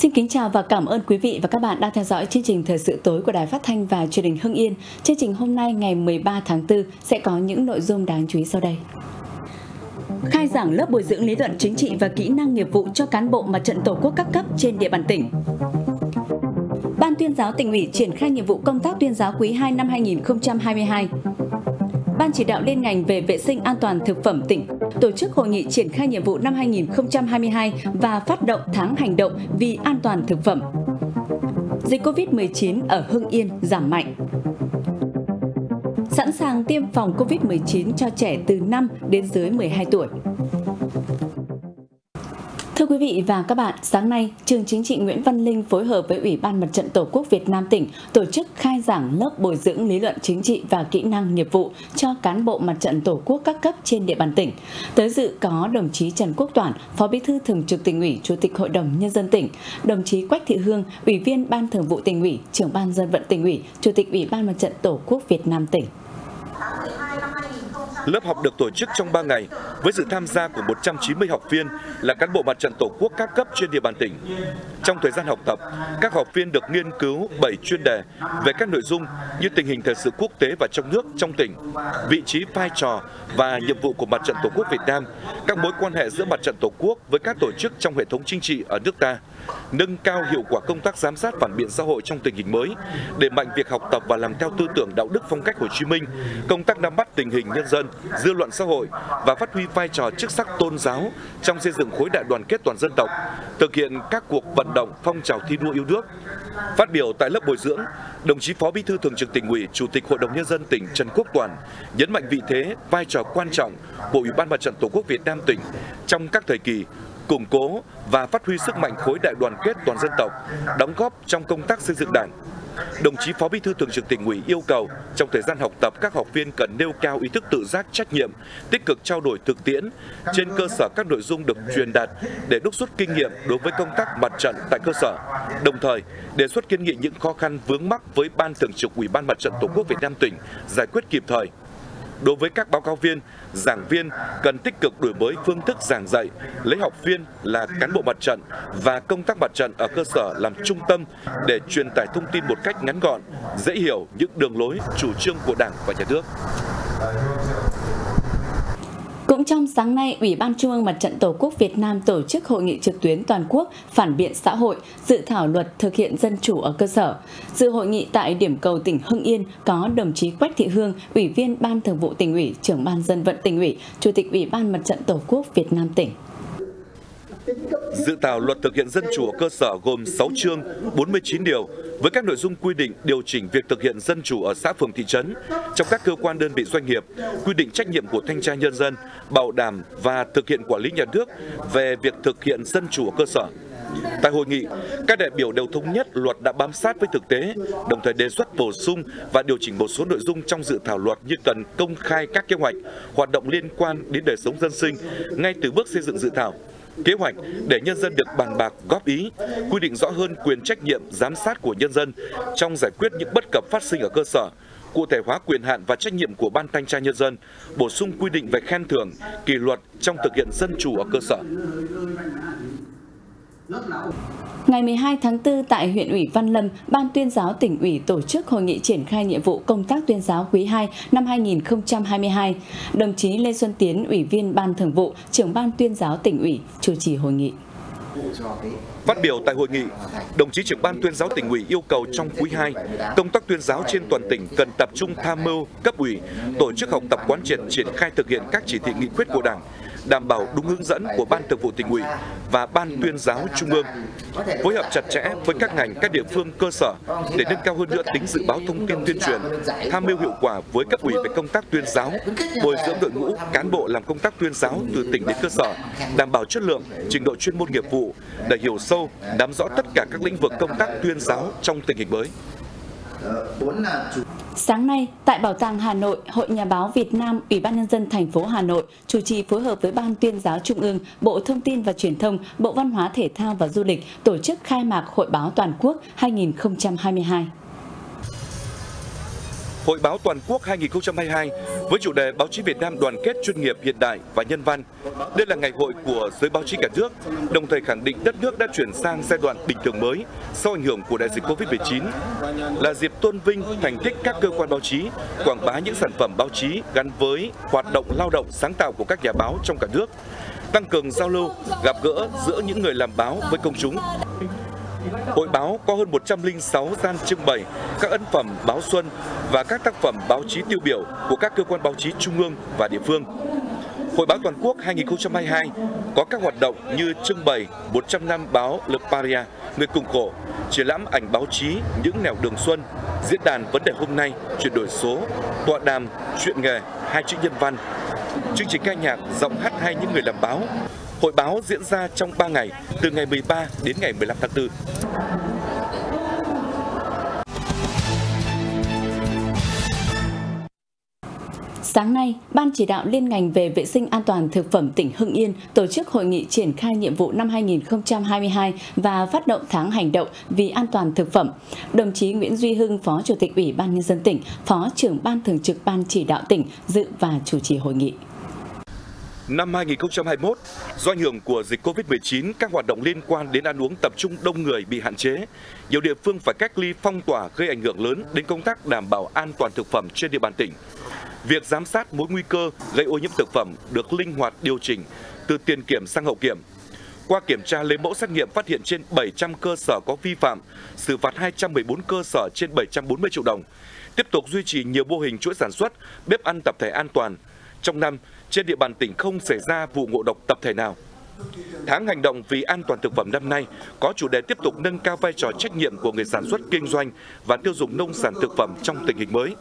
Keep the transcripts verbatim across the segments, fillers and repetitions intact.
Xin kính chào và cảm ơn quý vị và các bạn đang theo dõi chương trình Thời sự tối của Đài Phát thanh và Truyền hình Hưng Yên. Chương trình hôm nay ngày mười ba tháng tư sẽ có những nội dung đáng chú ý sau đây. Khai giảng lớp bồi dưỡng lý luận chính trị và kỹ năng nghiệp vụ cho cán bộ Mặt trận Tổ quốc các cấp trên địa bàn tỉnh. Ban tuyên giáo tỉnh ủy triển khai nhiệm vụ công tác tuyên giáo quý hai năm hai nghìn không trăm hai mươi hai. Ban chỉ đạo liên ngành về vệ sinh an toàn thực phẩm tỉnh tổ chức hội nghị triển khai nhiệm vụ năm hai nghìn không trăm hai mươi hai và phát động tháng hành động vì an toàn thực phẩm. Dịch Covid mười chín ở Hưng Yên giảm mạnh. Sẵn sàng tiêm phòng Covid mười chín cho trẻ từ năm đến dưới mười hai tuổi. Thưa quý vị và các bạn, sáng nay, Trường Chính trị Nguyễn Văn Linh phối hợp với Ủy ban Mặt trận Tổ quốc Việt Nam tỉnh tổ chức khai giảng lớp bồi dưỡng lý luận chính trị và kỹ năng nghiệp vụ cho cán bộ Mặt trận Tổ quốc các cấp trên địa bàn tỉnh. Tới dự có đồng chí Trần Quốc Toản, Phó Bí thư Thường trực Tỉnh ủy, Chủ tịch Hội đồng Nhân dân tỉnh, đồng chí Quách Thị Hương, Ủy viên Ban Thường vụ Tỉnh ủy, Trưởng ban Dân vận Tỉnh ủy, Chủ tịch Ủy ban Mặt trận Tổ quốc Việt Nam tỉnh. Lớp học được tổ chức trong ba ngày với sự tham gia của một trăm chín mươi học viên là cán bộ Mặt trận Tổ quốc các cấp trên địa bàn tỉnh. Trong thời gian học tập, các học viên được nghiên cứu bảy chuyên đề về các nội dung như tình hình thời sự quốc tế và trong nước, trong tỉnh, vị trí, vai trò và nhiệm vụ của Mặt trận Tổ quốc Việt Nam, các mối quan hệ giữa Mặt trận Tổ quốc với các tổ chức trong hệ thống chính trị ở nước ta, nâng cao hiệu quả công tác giám sát phản biện xã hội trong tình hình mới, đẩy mạnh việc học tập và làm theo tư tưởng đạo đức phong cách Hồ Chí Minh, công tác nắm bắt tình hình nhân dân, dư luận xã hội và phát huy vai trò chức sắc tôn giáo trong xây dựng khối đại đoàn kết toàn dân tộc, thực hiện các cuộc vận động phong trào thi đua yêu nước. Phát biểu tại lớp bồi dưỡng, đồng chí Phó Bí thư Thường trực Tỉnh ủy, Chủ tịch Hội đồng Nhân dân tỉnh Trần Quốc Toản nhấn mạnh vị thế, vai trò quan trọng của Ủy ban Mặt trận Tổ quốc Việt Nam tỉnh trong các thời kỳ củng cố và phát huy sức mạnh khối đại đoàn kết toàn dân tộc, đóng góp trong công tác xây dựng Đảng. Đồng chí Phó Bí thư Thường trực Tỉnh ủy yêu cầu trong thời gian học tập, các học viên cần nêu cao ý thức tự giác, trách nhiệm, tích cực trao đổi thực tiễn trên cơ sở các nội dung được truyền đạt để đúc rút kinh nghiệm đối với công tác mặt trận tại cơ sở. Đồng thời, đề xuất kiến nghị những khó khăn vướng mắc với Ban Thường trực Ủy ban Mặt trận Tổ quốc Việt Nam tỉnh giải quyết kịp thời. Đối với các báo cáo viên, giảng viên cần tích cực đổi mới phương thức giảng dạy, lấy học viên là cán bộ mặt trận và công tác mặt trận ở cơ sở làm trung tâm để truyền tải thông tin một cách ngắn gọn, dễ hiểu những đường lối, chủ trương của Đảng và Nhà nước. Cũng trong sáng nay, Ủy ban Trung ương Mặt trận Tổ quốc Việt Nam tổ chức hội nghị trực tuyến toàn quốc phản biện xã hội, dự thảo luật thực hiện dân chủ ở cơ sở. Dự hội nghị tại điểm cầu tỉnh Hưng Yên có đồng chí Quách Thị Hương, Ủy viên Ban Thường vụ Tỉnh ủy, Trưởng ban Dân vận Tỉnh ủy, Chủ tịch Ủy ban Mặt trận Tổ quốc Việt Nam tỉnh. Dự thảo luật thực hiện dân chủ ở cơ sở gồm sáu chương, bốn mươi chín điều với các nội dung quy định điều chỉnh việc thực hiện dân chủ ở xã phường thị trấn, trong các cơ quan đơn vị doanh nghiệp, quy định trách nhiệm của thanh tra nhân dân, bảo đảm và thực hiện quản lý nhà nước về việc thực hiện dân chủ ở cơ sở. Tại hội nghị, các đại biểu đều thống nhất luật đã bám sát với thực tế, đồng thời đề xuất bổ sung và điều chỉnh một số nội dung trong dự thảo luật như cần công khai các kế hoạch, hoạt động liên quan đến đời sống dân sinh ngay từ bước xây dựng dự thảo. Kế hoạch để nhân dân được bàn bạc góp ý, quy định rõ hơn quyền trách nhiệm giám sát của nhân dân trong giải quyết những bất cập phát sinh ở cơ sở, cụ thể hóa quyền hạn và trách nhiệm của Ban Thanh tra Nhân dân, bổ sung quy định về khen thưởng, kỷ luật trong thực hiện dân chủ ở cơ sở. Ngày mười hai tháng tư tại huyện ủy Văn Lâm, Ban tuyên giáo Tỉnh ủy tổ chức hội nghị triển khai nhiệm vụ công tác tuyên giáo quý hai năm hai nghìn không trăm hai mươi hai. Đồng chí Lê Xuân Tiến, Ủy viên Ban Thường vụ, Trưởng ban tuyên giáo Tỉnh ủy chủ trì hội nghị. Phát biểu tại hội nghị, đồng chí Trưởng ban tuyên giáo Tỉnh ủy yêu cầu trong quý hai, công tác tuyên giáo trên toàn tỉnh cần tập trung tham mưu cấp ủy, tổ chức học tập quán triệt triển khai thực hiện các chỉ thị nghị quyết của Đảng, đảm bảo đúng hướng dẫn của Ban Thường vụ Tỉnh ủy và Ban tuyên giáo Trung ương, phối hợp chặt chẽ với các ngành, các địa phương cơ sở để nâng cao hơn nữa tính dự báo thông tin tuyên truyền, tham mưu hiệu quả với cấp ủy về công tác tuyên giáo, bồi dưỡng đội ngũ cán bộ làm công tác tuyên giáo từ tỉnh đến cơ sở, đảm bảo chất lượng, trình độ chuyên môn nghiệp vụ để hiểu sâu, nắm rõ tất cả các lĩnh vực công tác tuyên giáo trong tình hình mới. Sáng nay, tại Bảo tàng Hà Nội, Hội Nhà báo Việt Nam, Ủy ban Nhân dân thành phố Hà Nội chủ trì phối hợp với Ban tuyên giáo Trung ương, Bộ Thông tin và Truyền thông, Bộ Văn hóa Thể thao và Du lịch tổ chức khai mạc Hội báo toàn quốc hai nghìn không trăm hai mươi hai. Hội báo toàn quốc hai nghìn không trăm hai mươi hai với chủ đề Báo chí Việt Nam đoàn kết, chuyên nghiệp, hiện đại và nhân văn. Đây là ngày hội của giới báo chí cả nước, đồng thời khẳng định đất nước đã chuyển sang giai đoạn bình thường mới sau ảnh hưởng của đại dịch Covid mười chín. Là dịp tôn vinh thành tích các cơ quan báo chí, quảng bá những sản phẩm báo chí gắn với hoạt động lao động sáng tạo của các nhà báo trong cả nước, tăng cường giao lưu, gặp gỡ giữa những người làm báo với công chúng. Hội báo có hơn một trăm lẻ sáu gian trưng bày các ấn phẩm báo xuân và các tác phẩm báo chí tiêu biểu của các cơ quan báo chí trung ương và địa phương. Hội báo toàn quốc hai nghìn không trăm hai mươi hai có các hoạt động như trưng bày một trăm năm báo Le Paria, người cùng khổ, triển lãm ảnh báo chí Những nẻo đường xuân, diễn đàn vấn đề hôm nay, chuyển đổi số, tọa đàm chuyện nghề, hai chữ nhân văn, chương trình ca nhạc giọng hát hay những người làm báo. Hội báo diễn ra trong ba ngày, từ ngày mười ba đến ngày mười lăm tháng tư. Sáng nay, Ban chỉ đạo liên ngành về vệ sinh an toàn thực phẩm tỉnh Hưng Yên tổ chức hội nghị triển khai nhiệm vụ năm hai nghìn không trăm hai mươi hai và phát động tháng hành động vì an toàn thực phẩm. Đồng chí Nguyễn Duy Hưng, Phó Chủ tịch Ủy ban Nhân dân tỉnh, Phó trưởng Ban thường trực Ban chỉ đạo tỉnh dự và chủ trì hội nghị. Năm hai nghìn không trăm hai mươi mốt, do ảnh hưởng của dịch Covid mười chín, các hoạt động liên quan đến ăn uống tập trung đông người bị hạn chế. Nhiều địa phương phải cách ly phong tỏa gây ảnh hưởng lớn đến công tác đảm bảo an toàn thực phẩm trên địa bàn tỉnh. Việc giám sát mối nguy cơ gây ô nhiễm thực phẩm được linh hoạt điều chỉnh từ tiền kiểm sang hậu kiểm. Qua kiểm tra lấy mẫu xét nghiệm phát hiện trên bảy trăm cơ sở có vi phạm, xử phạt hai trăm mười bốn cơ sở trên bảy trăm bốn mươi triệu đồng. Tiếp tục duy trì nhiều mô hình chuỗi sản xuất, bếp ăn tập thể an toàn. Trong năm, trên địa bàn tỉnh không xảy ra vụ ngộ độc tập thể nào. Tháng hành động vì an toàn thực phẩm năm nay có chủ đề tiếp tục nâng cao vai trò trách nhiệm của người sản xuất kinh doanh và tiêu dùng nông sản thực phẩm trong tình hình mới.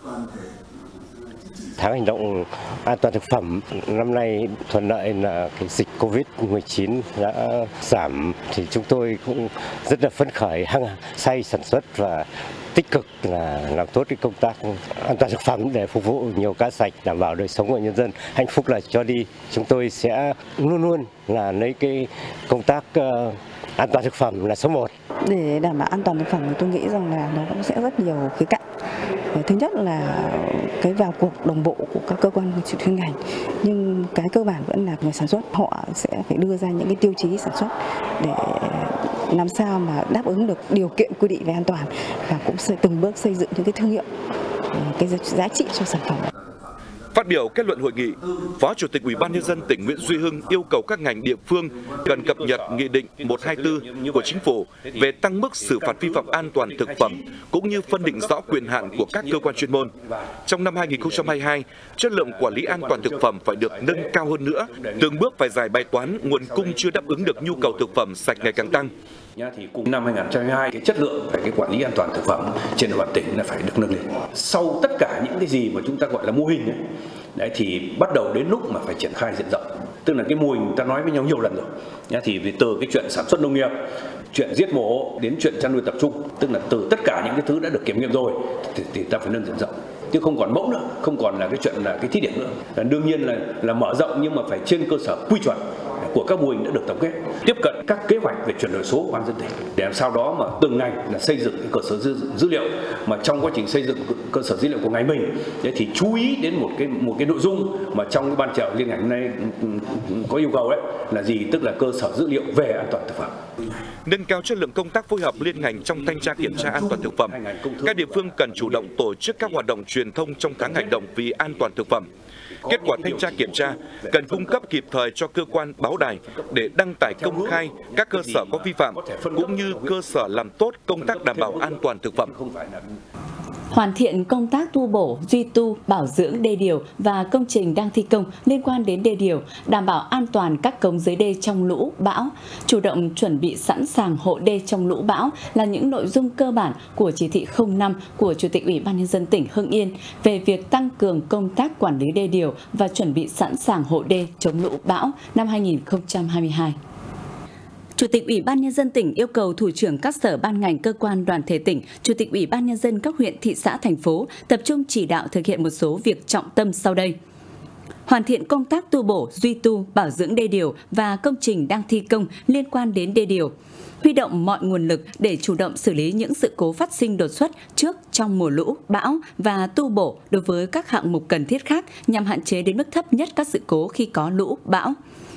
Tháng hành động an toàn thực phẩm năm nay thuận lợi là cái dịch Covid mười chín đã giảm, thì chúng tôi cũng rất là phấn khởi, hăng say sản xuất và tích cực là làm tốt cái công tác an toàn thực phẩm để phục vụ nhiều cá sạch, đảm bảo đời sống của nhân dân hạnh phúc là cho đi. Chúng tôi sẽ luôn luôn là lấy cái công tác uh, an toàn thực phẩm là số một. Để đảm bảo an toàn thực phẩm thì tôi nghĩ rằng là nó cũng sẽ rất nhiều khía cạnh. Thứ nhất là cái vào cuộc đồng bộ của các cơ quan chuyên ngành, nhưng cái cơ bản vẫn là người sản xuất, họ sẽ phải đưa ra những cái tiêu chí sản xuất để làm sao mà đáp ứng được điều kiện quy định về an toàn và cũng sẽ từng bước xây dựng những cái thương hiệu, cái giá trị cho sản phẩm. Phát biểu kết luận hội nghị, Phó Chủ tịch Ủy ban Nhân dân tỉnh Nguyễn Duy Hưng yêu cầu các ngành địa phương cần cập nhật Nghị định một trăm hai mươi tư của Chính phủ về tăng mức xử phạt vi phạm an toàn thực phẩm cũng như phân định rõ quyền hạn của các cơ quan chuyên môn. Trong năm hai nghìn không trăm hai mươi hai, chất lượng quản lý an toàn thực phẩm phải được nâng cao hơn nữa, từng bước phải giải bài toán nguồn cung chưa đáp ứng được nhu cầu thực phẩm sạch ngày càng tăng. Thì cùng năm hai nghìn không trăm hai mươi hai, cái chất lượng về cái quản lý an toàn thực phẩm trên địa bàn tỉnh là phải được nâng lên. Sau tất cả những cái gì mà chúng ta gọi là mô hình ấy, đấy thì bắt đầu đến lúc mà phải triển khai diện rộng. Tức là cái mô hình ta nói với nhau nhiều lần rồi. Nhá, thì từ cái chuyện sản xuất nông nghiệp, chuyện giết mổ đến chuyện chăn nuôi tập trung, tức là từ tất cả những cái thứ đã được kiểm nghiệm rồi thì, thì ta phải nâng diện rộng. Chứ không còn mẫu nữa, không còn là cái chuyện là cái thí điểm nữa. Là đương nhiên là là mở rộng nhưng mà phải trên cơ sở quy chuẩn của các mô hình đã được tổng kết, tiếp cận các kế hoạch về chuyển đổi số của ban dân tỉnh để làm sao đó mà từng ngành là xây dựng cái cơ sở dữ, dữ liệu, mà trong quá trình xây dựng cơ sở dữ liệu của ngành mình thì chú ý đến một cái một cái nội dung mà trong cái ban chỉ đạo liên ngành này có yêu cầu đấy là gì, tức là cơ sở dữ liệu về an toàn thực phẩm. Nâng cao chất lượng công tác phối hợp liên ngành trong thanh tra kiểm tra an toàn thực phẩm. Các địa phương cần chủ động tổ chức các hoạt động truyền thông trong tháng hành động vì an toàn thực phẩm. Kết quả thanh tra kiểm tra cần cung cấp kịp thời cho cơ quan báo đài để đăng tải công khai các cơ sở có vi phạm cũng như cơ sở làm tốt công tác đảm bảo an toàn thực phẩm. Hoàn thiện công tác tu bổ, duy tu, bảo dưỡng đê điều và công trình đang thi công liên quan đến đê điều, đảm bảo an toàn các cống dưới đê trong lũ, bão, chủ động chuẩn bị sẵn sàng hộ đê trong lũ bão là những nội dung cơ bản của chỉ thị không năm của Chủ tịch Ủy ban Nhân dân tỉnh Hưng Yên về việc tăng cường công tác quản lý đê điều và chuẩn bị sẵn sàng hộ đê chống lũ bão năm hai nghìn không trăm hai mươi hai. Chủ tịch Ủy ban Nhân dân tỉnh yêu cầu thủ trưởng các sở ban ngành cơ quan đoàn thể tỉnh, Chủ tịch Ủy ban Nhân dân các huyện, thị xã, thành phố tập trung chỉ đạo thực hiện một số việc trọng tâm sau đây. hoàn thiện công tác tu bổ, duy tu, bảo dưỡng đê điều và công trình đang thi công liên quan đến đê điều. Huy động mọi nguồn lực để chủ động xử lý những sự cố phát sinh đột xuất trước, trong mùa lũ, bão và tu bổ đối với các hạng mục cần thiết khác nhằm hạn chế đến mức thấp nhất các sự cố khi có lũ, bão.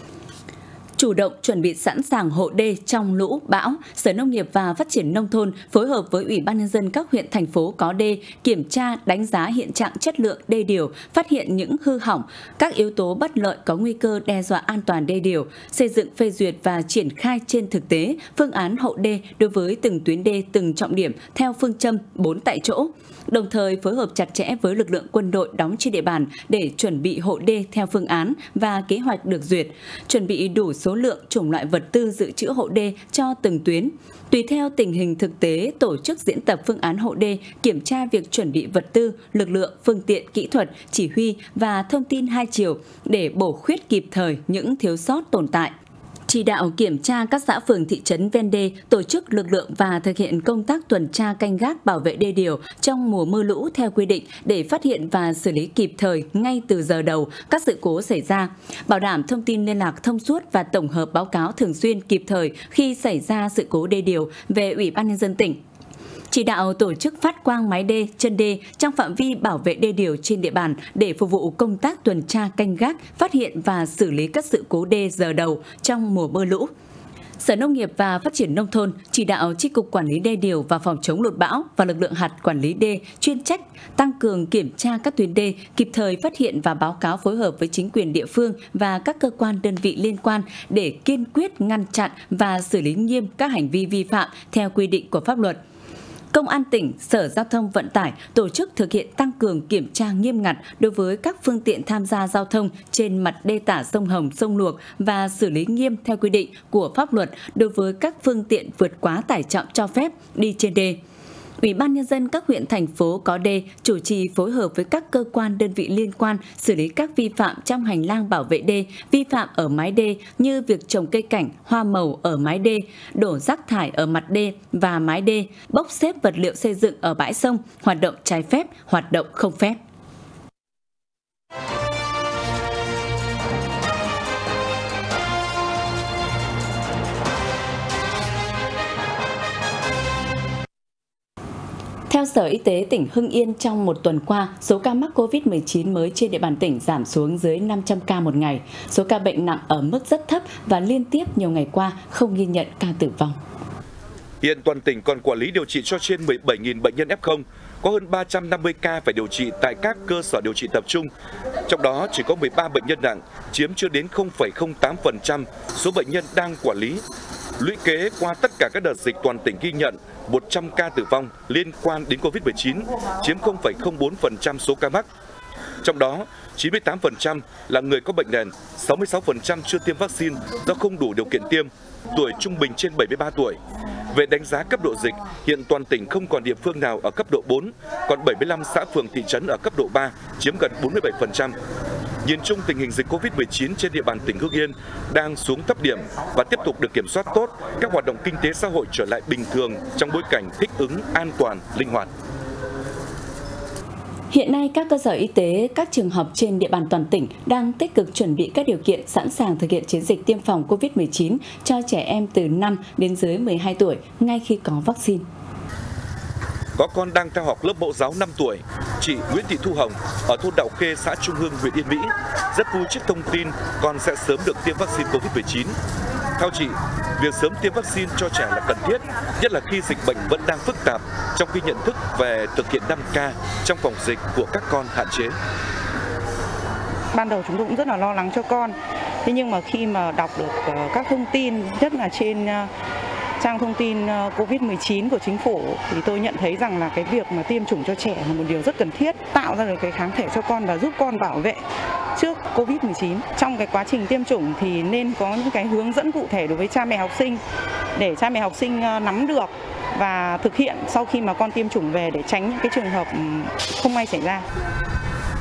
Chủ động chuẩn bị sẵn sàng hộ đê trong lũ, bão, Sở Nông nghiệp và Phát triển Nông thôn phối hợp với Ủy ban Nhân dân các huyện, thành phố có đê, kiểm tra, đánh giá hiện trạng chất lượng đê điều, phát hiện những hư hỏng, các yếu tố bất lợi có nguy cơ đe dọa an toàn đê điều, xây dựng, phê duyệt và triển khai trên thực tế phương án hộ đê đối với từng tuyến đê, từng trọng điểm theo phương châm bốn tại chỗ. Đồng thời phối hợp chặt chẽ với lực lượng quân đội đóng trên địa bàn để chuẩn bị hộ đê theo phương án và kế hoạch được duyệt, chuẩn bị đủ số lượng, chủng loại vật tư dự trữ hộ đê cho từng tuyến. Tùy theo tình hình thực tế, tổ chức diễn tập phương án hộ đê, kiểm tra việc chuẩn bị vật tư, lực lượng, phương tiện, kỹ thuật, chỉ huy và thông tin hai chiều để bổ khuyết kịp thời những thiếu sót tồn tại. Chỉ đạo kiểm tra các xã phường thị trấn ven đê, tổ chức lực lượng và thực hiện công tác tuần tra canh gác bảo vệ đê điều trong mùa mưa lũ theo quy định để phát hiện và xử lý kịp thời ngay từ giờ đầu các sự cố xảy ra, bảo đảm thông tin liên lạc thông suốt và tổng hợp báo cáo thường xuyên kịp thời khi xảy ra sự cố đê điều về Ủy ban Nhân dân tỉnh. Chỉ đạo tổ chức phát quang mái đê, chân đê trong phạm vi bảo vệ đê điều trên địa bàn để phục vụ công tác tuần tra canh gác, phát hiện và xử lý các sự cố đê giờ đầu trong mùa mưa lũ. Sở Nông nghiệp và Phát triển Nông thôn chỉ đạo Chi cục Quản lý đê điều và phòng chống lụt bão và lực lượng hạt quản lý đê chuyên trách tăng cường kiểm tra các tuyến đê, kịp thời phát hiện và báo cáo phối hợp với chính quyền địa phương và các cơ quan đơn vị liên quan để kiên quyết ngăn chặn và xử lý nghiêm các hành vi vi phạm theo quy định của pháp luật. Công an tỉnh, Sở Giao thông Vận tải tổ chức thực hiện tăng cường kiểm tra nghiêm ngặt đối với các phương tiện tham gia giao thông trên mặt đê tả sông Hồng, sông Luộc và xử lý nghiêm theo quy định của pháp luật đối với các phương tiện vượt quá tải trọng cho phép đi trên đê. Ủy ban Nhân dân các huyện, thành phố có đê chủ trì phối hợp với các cơ quan đơn vị liên quan xử lý các vi phạm trong hành lang bảo vệ đê, vi phạm ở mái đê như việc trồng cây cảnh, hoa màu ở mái đê, đổ rác thải ở mặt đê và mái đê, bốc xếp vật liệu xây dựng ở bãi sông, hoạt động trái phép, hoạt động không phép. Theo Sở Y tế tỉnh Hưng Yên, trong một tuần qua, số ca mắc Covid mười chín mới trên địa bàn tỉnh giảm xuống dưới năm trăm ca một ngày. Số ca bệnh nặng ở mức rất thấp và liên tiếp nhiều ngày qua không ghi nhận ca tử vong. Hiện toàn tỉnh còn quản lý điều trị cho trên mười bảy nghìn bệnh nhân ép không, có hơn ba trăm năm mươi ca phải điều trị tại các cơ sở điều trị tập trung. Trong đó chỉ có mười ba bệnh nhân nặng, chiếm chưa đến không phẩy không tám phần trăm số bệnh nhân đang quản lý. Lũy kế qua tất cả các đợt dịch, toàn tỉnh ghi nhận một trăm ca tử vong liên quan đến Covid mười chín, chiếm không phẩy không bốn phần trăm số ca mắc. Trong đó, chín mươi tám phần trăm là người có bệnh nền, sáu mươi sáu phần trăm chưa tiêm vaccine do không đủ điều kiện tiêm, tuổi trung bình trên bảy mươi ba tuổi. Về đánh giá cấp độ dịch, hiện toàn tỉnh không còn địa phương nào ở cấp độ bốn, còn bảy mươi lăm xã phường thị trấn ở cấp độ ba, chiếm gần bốn mươi bảy phần trăm. Nhìn chung, tình hình dịch Covid mười chín trên địa bàn tỉnh Hưng Yên đang xuống thấp điểm và tiếp tục được kiểm soát tốt, các hoạt động kinh tế xã hội trở lại bình thường trong bối cảnh thích ứng, an toàn, linh hoạt. Hiện nay, các cơ sở y tế, các trường học trên địa bàn toàn tỉnh đang tích cực chuẩn bị các điều kiện sẵn sàng thực hiện chiến dịch tiêm phòng Covid mười chín cho trẻ em từ năm đến dưới mười hai tuổi ngay khi có vaccine. Có con đang theo học lớp mẫu giáo năm tuổi, chị Nguyễn Thị Thu Hồng ở thôn Đạo Khê, xã Trung Hưng, huyện Yên Mỹ rất vui trước thông tin con sẽ sớm được tiêm vaccine Covid mười chín. Theo chị, việc sớm tiêm vaccine cho trẻ là cần thiết, nhất là khi dịch bệnh vẫn đang phức tạp, trong khi nhận thức về thực hiện năm K trong phòng dịch của các con hạn chế. Ban đầu chúng tôi cũng rất là lo lắng cho con, thế nhưng mà khi mà đọc được các thông tin, nhất là trên trang thông tin Covid mười chín của chính phủ, thì tôi nhận thấy rằng là cái việc mà tiêm chủng cho trẻ là một điều rất cần thiết, tạo ra được cái kháng thể cho con và giúp con bảo vệ trước Covid mười chín. Trong cái quá trình tiêm chủng thì nên có những cái hướng dẫn cụ thể đối với cha mẹ học sinh để cha mẹ học sinh nắm được và thực hiện sau khi mà con tiêm chủng về để tránh những cái trường hợp không may xảy ra.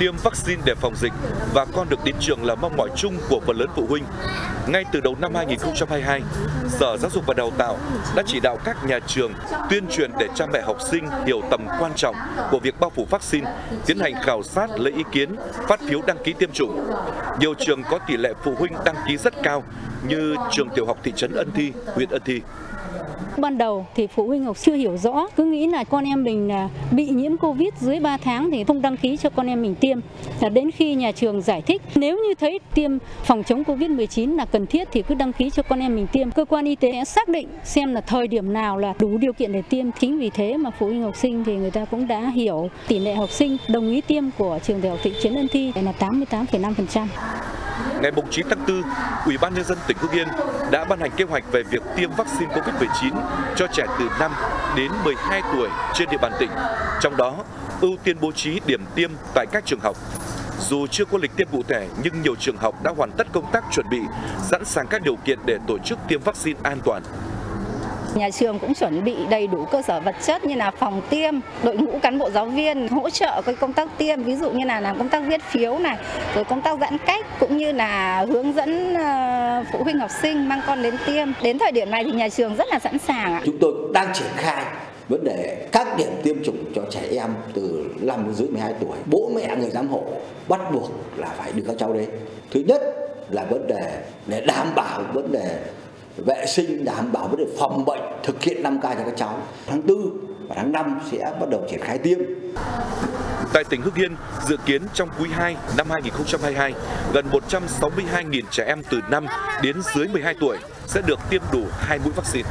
Tiêm vaccine để phòng dịch và con được đến trường là mong mỏi chung của phần lớn phụ huynh. Ngay từ đầu năm hai nghìn không trăm hai mươi hai, Sở Giáo dục và Đào tạo đã chỉ đạo các nhà trường tuyên truyền để cha mẹ học sinh hiểu tầm quan trọng của việc bao phủ vaccine, tiến hành khảo sát, lấy ý kiến, phát phiếu đăng ký tiêm chủng. Nhiều trường có tỷ lệ phụ huynh đăng ký rất cao như trường tiểu học thị trấn Ân Thi, huyện Ân Thi. Ban đầu thì phụ huynh học chưa hiểu rõ, cứ nghĩ là con em mình là bị nhiễm Covid dưới ba tháng thì không đăng ký cho con em mình tiêm. Đến khi nhà trường giải thích nếu như thấy tiêm phòng chống Covid mười chín là cần thiết thì cứ đăng ký cho con em mình tiêm. Cơ quan y tế sẽ xác định xem là thời điểm nào là đủ điều kiện để tiêm. Chính vì thế mà phụ huynh học sinh thì người ta cũng đã hiểu tỷ lệ học sinh đồng ý tiêm của trường tiểu học thị trấn Ân Thi là tám mươi tám phẩy năm phần trăm. Ngày chín tháng tư, Ủy ban Nhân dân tỉnh Hưng Yên đã ban hành kế hoạch về việc tiêm vaccine Covid mười chín cho trẻ từ năm đến mười hai tuổi trên địa bàn tỉnh. Trong đó, ưu tiên bố trí điểm tiêm tại các trường học. Dù chưa có lịch tiêm cụ thể, nhưng nhiều trường học đã hoàn tất công tác chuẩn bị, sẵn sàng các điều kiện để tổ chức tiêm vaccine an toàn. Nhà trường cũng chuẩn bị đầy đủ cơ sở vật chất như là phòng tiêm, đội ngũ cán bộ giáo viên hỗ trợ cái công tác tiêm, ví dụ như là làm công tác viết phiếu này, rồi công tác giãn cách cũng như là hướng dẫn phụ huynh học sinh mang con đến tiêm. Đến thời điểm này thì nhà trường rất là sẵn sàng. Chúng tôi đang triển khai vấn đề các điểm tiêm chủng cho trẻ em từ năm đến dưới mười hai tuổi. Bố mẹ người giám hộ bắt buộc là phải đưa các cháu đến. Thứ nhất là vấn đề để đảm bảo vấn đề vệ sinh, đảm bảo vấn đề phòng bệnh, thực hiện năm K cho các cháu. Tháng tư và tháng năm sẽ bắt đầu triển khai tiêm. Tại tỉnh Hưng Yên, dự kiến trong quý hai năm hai nghìn không trăm hai mươi hai, gần một trăm sáu mươi hai nghìn trẻ em từ năm đến dưới mười hai tuổi sẽ được tiêm đủ hai mũi vaccine.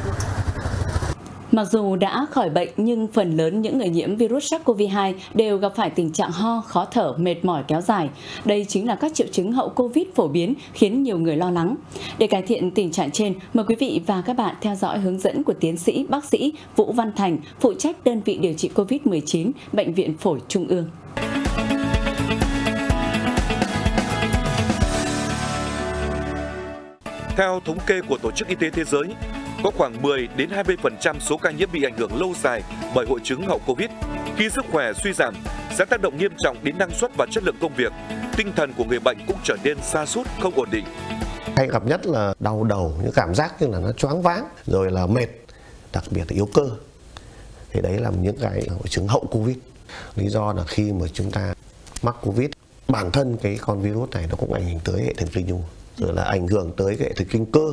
Mặc dù đã khỏi bệnh nhưng phần lớn những người nhiễm virus SARS-xê o vê hai đều gặp phải tình trạng ho, khó thở, mệt mỏi kéo dài. Đây chính là các triệu chứng hậu Covid phổ biến khiến nhiều người lo lắng. Để cải thiện tình trạng trên, mời quý vị và các bạn theo dõi hướng dẫn của tiến sĩ bác sĩ Vũ Văn Thành, phụ trách đơn vị điều trị Covid mười chín, Bệnh viện Phổi Trung ương. Theo thống kê của Tổ chức Y tế Thế giới, có khoảng mười đến hai mươi phần trăm số ca nhiễm bị ảnh hưởng lâu dài bởi hội chứng hậu Covid. Khi sức khỏe suy giảm, sẽ tác động nghiêm trọng đến năng suất và chất lượng công việc. Tinh thần của người bệnh cũng trở nên sa sút, không ổn định. Hay gặp nhất là đau đầu, những cảm giác như là nó choáng váng, rồi là mệt, đặc biệt là yếu cơ. Thì đấy là những cái hội chứng hậu Covid. Lý do là khi mà chúng ta mắc Covid, bản thân cái con virus này nó cũng ảnh hưởng tới hệ thần kinh nhu, rồi là ảnh hưởng tới hệ thần kinh cơ.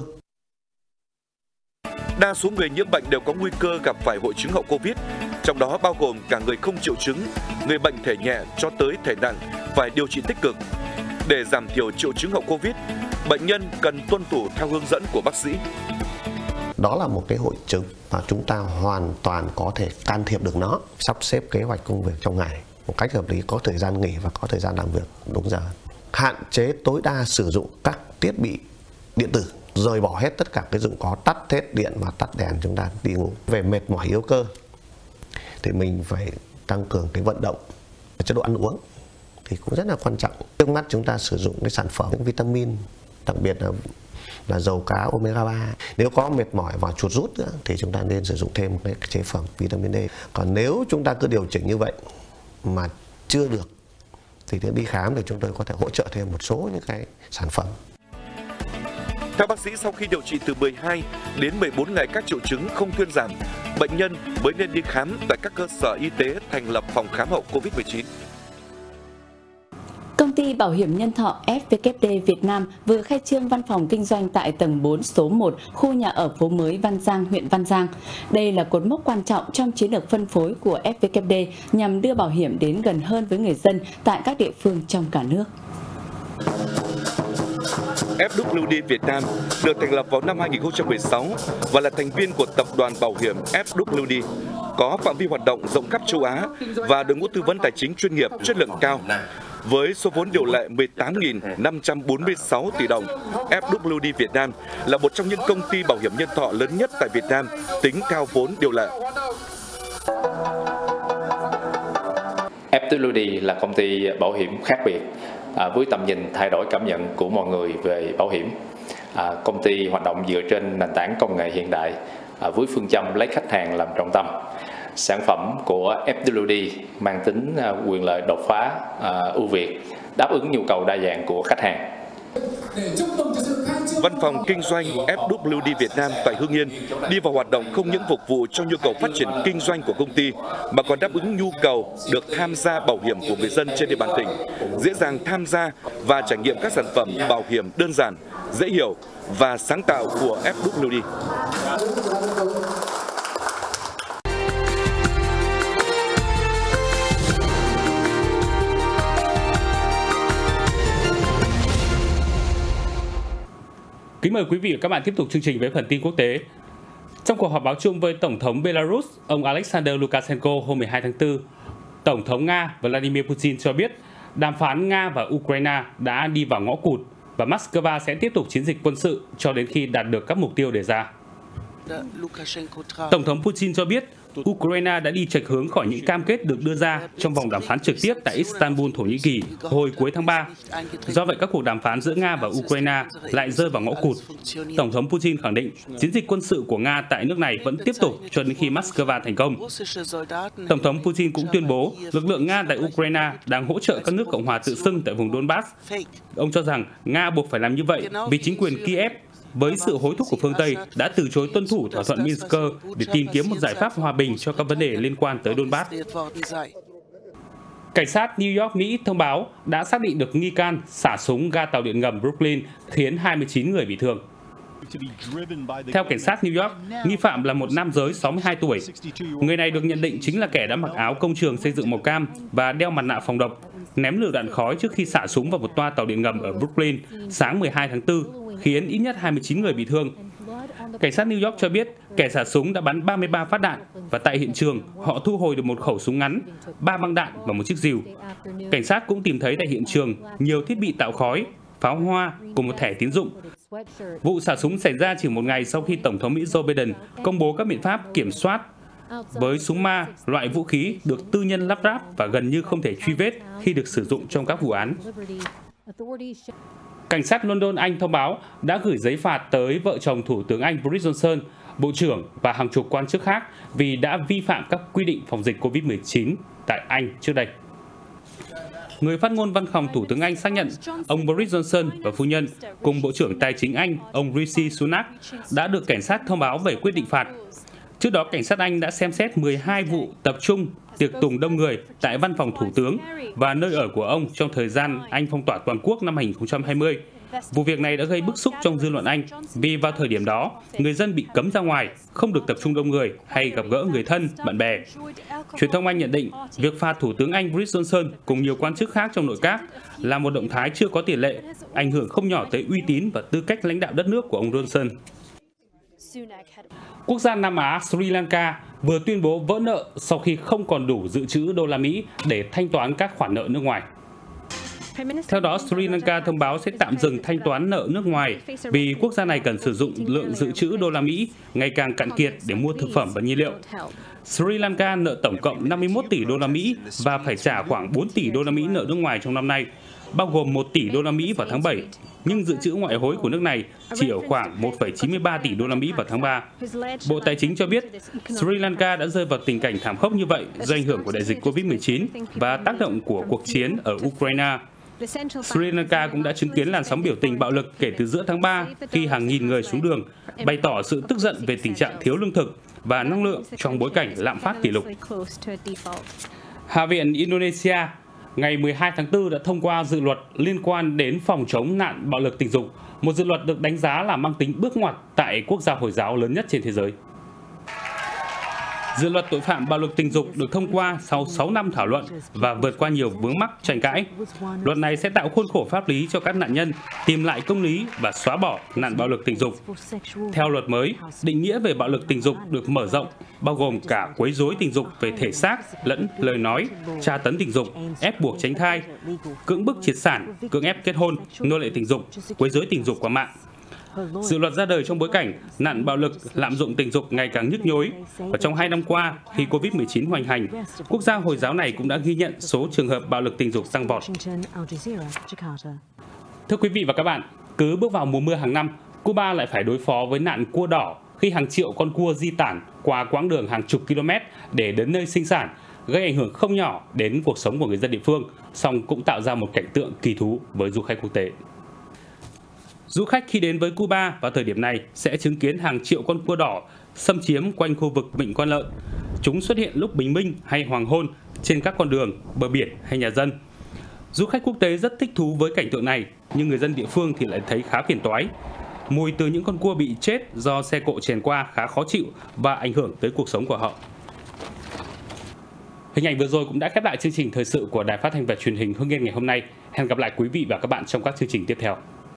Đa số người nhiễm bệnh đều có nguy cơ gặp phải hội chứng hậu Covid, trong đó bao gồm cả người không triệu chứng, người bệnh thể nhẹ cho tới thể nặng phải điều trị tích cực. Để giảm thiểu triệu chứng hậu Covid, bệnh nhân cần tuân thủ theo hướng dẫn của bác sĩ. Đó là một cái hội chứng mà chúng ta hoàn toàn có thể can thiệp được nó, sắp xếp kế hoạch công việc trong ngày một cách hợp lý, có thời gian nghỉ và có thời gian làm việc đúng giờ. Hạn chế tối đa sử dụng các thiết bị điện tử, rời bỏ hết tất cả cái dụng có, tắt hết điện và tắt đèn, chúng ta đi ngủ. Về mệt mỏi yếu cơ thì mình phải tăng cường cái vận động, chế độ ăn uống thì cũng rất là quan trọng. Trước mắt chúng ta sử dụng cái sản phẩm những vitamin, đặc biệt là là dầu cá omega ba. Nếu có mệt mỏi và chuột rút nữa thì chúng ta nên sử dụng thêm cái chế phẩm vitamin D. Còn nếu chúng ta cứ điều chỉnh như vậy mà chưa được thì đi khám thì chúng tôi có thể hỗ trợ thêm một số những cái sản phẩm. Theo bác sĩ, sau khi điều trị từ mười hai đến mười bốn ngày các triệu chứng không thuyên giảm, bệnh nhân mới nên đi khám tại các cơ sở y tế thành lập phòng khám hậu Covid mười chín. Công ty Bảo hiểm Nhân thọ ép vê kép đê Việt Nam vừa khai trương văn phòng kinh doanh tại tầng bốn số một, khu nhà ở phố mới Văn Giang, huyện Văn Giang. Đây là cột mốc quan trọng trong chiến lược phân phối của ép vê kép đê nhằm đưa bảo hiểm đến gần hơn với người dân tại các địa phương trong cả nước. ép vê kép đê Việt Nam được thành lập vào năm hai nghìn không trăm mười sáu và là thành viên của tập đoàn bảo hiểm ép vê kép đê, có phạm vi hoạt động rộng khắp châu Á và đội ngũ tư vấn tài chính chuyên nghiệp chất lượng cao. Với số vốn điều lệ mười tám nghìn năm trăm bốn mươi sáu tỷ đồng, ép vê kép đê Việt Nam là một trong những công ty bảo hiểm nhân thọ lớn nhất tại Việt Nam tính theo vốn điều lệ. ép vê kép đê là công ty bảo hiểm khác biệt à, với tầm nhìn thay đổi cảm nhận của mọi người về bảo hiểm. À, công ty hoạt động dựa trên nền tảng công nghệ hiện đại à, với phương châm lấy khách hàng làm trọng tâm. sản phẩm của ép vê đê mang tính quyền lợi đột phá, ưu việt, đáp ứng nhu cầu đa dạng của khách hàng. Văn phòng kinh doanh ép vê đê Việt Nam tại Hưng Yên đi vào hoạt động không những phục vụ cho nhu cầu phát triển kinh doanh của công ty mà còn đáp ứng nhu cầu được tham gia bảo hiểm của người dân trên địa bàn tỉnh, dễ dàng tham gia và trải nghiệm các sản phẩm bảo hiểm đơn giản, dễ hiểu và sáng tạo của ép vê đê. Kính mời quý vị và các bạn tiếp tục chương trình với phần tin quốc tế. Trong cuộc họp báo chung với Tổng thống Belarus, ông Alexander Lukashenko hôm mười hai tháng tư, Tổng thống Nga Vladimir Putin cho biết đàm phán Nga và Ukraine đã đi vào ngõ cụt và Moscow sẽ tiếp tục chiến dịch quân sự cho đến khi đạt được các mục tiêu đề ra. Tổng thống Putin cho biết Ukraine đã đi chệch hướng khỏi những cam kết được đưa ra trong vòng đàm phán trực tiếp tại Istanbul, Thổ Nhĩ Kỳ hồi cuối tháng ba. Do vậy, các cuộc đàm phán giữa Nga và Ukraine lại rơi vào ngõ cụt. Tổng thống Putin khẳng định chiến dịch quân sự của Nga tại nước này vẫn tiếp tục cho đến khi Moscow thành công. Tổng thống Putin cũng tuyên bố lực lượng Nga tại Ukraine đang hỗ trợ các nước Cộng hòa tự xưng tại vùng Donbass. Ông cho rằng Nga buộc phải làm như vậy vì chính quyền Kiev với sự hối thúc của phương Tây đã từ chối tuân thủ thỏa thuận Minsk để tìm kiếm một giải pháp hòa bình cho các vấn đề liên quan tới Donbass. Cảnh sát New York, Mỹ thông báo đã xác định được nghi can xả súng ga tàu điện ngầm Brooklyn khiến hai mươi chín người bị thương. Theo cảnh sát New York, nghi phạm là một nam giới sáu mươi hai tuổi. Người này được nhận định chính là kẻ đã mặc áo công trường xây dựng màu cam và đeo mặt nạ phòng độc, ném lựu đạn khói trước khi xả súng vào một toa tàu điện ngầm ở Brooklyn sáng mười hai tháng tư, khiến ít nhất hai mươi chín người bị thương. Cảnh sát New York cho biết kẻ xả súng đã bắn ba mươi ba phát đạn và tại hiện trường họ thu hồi được một khẩu súng ngắn, ba băng đạn và một chiếc rìu. Cảnh sát cũng tìm thấy tại hiện trường nhiều thiết bị tạo khói, pháo hoa cùng một thẻ tín dụng. Vụ xả súng xảy ra chỉ một ngày sau khi Tổng thống Mỹ Joe Biden công bố các biện pháp kiểm soát với súng ma, loại vũ khí được tư nhân lắp ráp và gần như không thể truy vết khi được sử dụng trong các vụ án. Cảnh sát London, Anh thông báo đã gửi giấy phạt tới vợ chồng Thủ tướng Anh Boris Johnson, Bộ trưởng và hàng chục quan chức khác vì đã vi phạm các quy định phòng dịch Covid mười chín tại Anh trước đây. Người phát ngôn văn phòng Thủ tướng Anh xác nhận ông Boris Johnson và phu nhân cùng Bộ trưởng Tài chính Anh, ông Rishi Sunak, đã được cảnh sát thông báo về quyết định phạt. Trước đó, cảnh sát Anh đã xem xét mười hai vụ tập trung tiệc tùng đông người tại văn phòng Thủ tướng và nơi ở của ông trong thời gian Anh phong tỏa toàn quốc năm hai nghìn không trăm hai mươi. Vụ việc này đã gây bức xúc trong dư luận Anh vì vào thời điểm đó, người dân bị cấm ra ngoài, không được tập trung đông người hay gặp gỡ người thân, bạn bè. Truyền thông Anh nhận định việc phạt Thủ tướng Anh Boris Johnson cùng nhiều quan chức khác trong nội các là một động thái chưa có tiền lệ, ảnh hưởng không nhỏ tới uy tín và tư cách lãnh đạo đất nước của ông Johnson. Quốc gia Nam Á Sri Lanka vừa tuyên bố vỡ nợ sau khi không còn đủ dự trữ đô la Mỹ để thanh toán các khoản nợ nước ngoài. Theo đó, Sri Lanka thông báo sẽ tạm dừng thanh toán nợ nước ngoài vì quốc gia này cần sử dụng lượng dự trữ đô la Mỹ ngày càng cạn kiệt để mua thực phẩm và nhiên liệu. Sri Lanka nợ tổng cộng năm mươi mốt tỷ đô la Mỹ và phải trả khoảng bốn tỷ đô la Mỹ nợ nước ngoài trong năm nay, bao gồm một tỷ đô la Mỹ vào tháng bảy, nhưng dự trữ ngoại hối của nước này chỉ ở khoảng một phẩy chín mươi ba tỷ đô la Mỹ vào tháng ba. Bộ Tài chính cho biết Sri Lanka đã rơi vào tình cảnh thảm khốc như vậy do ảnh hưởng của đại dịch Covid mười chín và tác động của cuộc chiến ở Ukraine. Sri Lanka cũng đã chứng kiến làn sóng biểu tình bạo lực kể từ giữa tháng ba khi hàng nghìn người xuống đường bày tỏ sự tức giận về tình trạng thiếu lương thực và năng lượng trong bối cảnh lạm phát kỷ lục. Hạ viện Indonesia ngày mười hai tháng tư đã thông qua dự luật liên quan đến phòng chống nạn bạo lực tình dục, một dự luật được đánh giá là mang tính bước ngoặt tại quốc gia Hồi giáo lớn nhất trên thế giới. Dự luật tội phạm bạo lực tình dục được thông qua sau sáu năm thảo luận và vượt qua nhiều vướng mắc tranh cãi. Luật này sẽ tạo khuôn khổ pháp lý cho các nạn nhân tìm lại công lý và xóa bỏ nạn bạo lực tình dục. Theo luật mới, định nghĩa về bạo lực tình dục được mở rộng, bao gồm cả quấy rối tình dục về thể xác lẫn lời nói, tra tấn tình dục, ép buộc tránh thai, cưỡng bức triệt sản, cưỡng ép kết hôn, nô lệ tình dục, quấy rối tình dục qua mạng. Dự luật ra đời trong bối cảnh nạn bạo lực, lạm dụng tình dục ngày càng nhức nhối. Và trong hai năm qua, khi Covid mười chín hoành hành, quốc gia Hồi giáo này cũng đã ghi nhận số trường hợp bạo lực tình dục tăng vọt. Thưa quý vị và các bạn, cứ bước vào mùa mưa hàng năm, Cuba lại phải đối phó với nạn cua đỏ khi hàng triệu con cua di tản qua quãng đường hàng chục km để đến nơi sinh sản, gây ảnh hưởng không nhỏ đến cuộc sống của người dân địa phương, song cũng tạo ra một cảnh tượng kỳ thú với du khách quốc tế. Du khách khi đến với Cuba vào thời điểm này sẽ chứng kiến hàng triệu con cua đỏ xâm chiếm quanh khu vực Vịnh Quan Lợn. Chúng xuất hiện lúc bình minh hay hoàng hôn trên các con đường, bờ biển hay nhà dân. Du khách quốc tế rất thích thú với cảnh tượng này, nhưng người dân địa phương thì lại thấy khá phiền toái. Mùi từ những con cua bị chết do xe cộ chèn qua khá khó chịu và ảnh hưởng tới cuộc sống của họ. Hình ảnh vừa rồi cũng đã khép lại chương trình thời sự của Đài Phát thanh và Truyền hình Hưng Yên ngày hôm nay. Hẹn gặp lại quý vị và các bạn trong các chương trình tiếp theo.